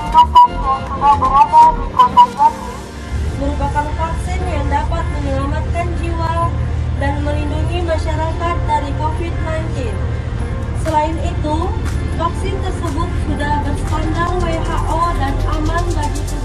masyarakat yang sudah berada di Kota Jambi merupakan vaksin yang dapat menyelamatkan jiwa dan melindungi masyarakat dari COVID-19. Selain itu, vaksin tersebut sudah berstandar WHO dan aman bagi